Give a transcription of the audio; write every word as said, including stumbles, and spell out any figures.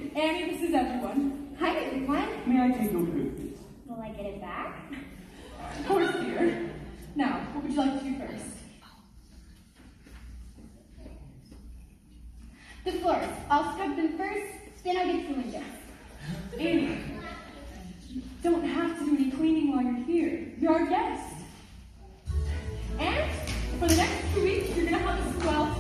Annie, this is everyone. Hi, everyone. May I take your coat, please? Will I get it back? Of course, dear. Now, what would you like to do first? The floors. I'll scrub them first, then I'll get to the windows. Annie, you don't have to do any cleaning while you're here. You're our guest. And for the next two weeks, you're going to have a swell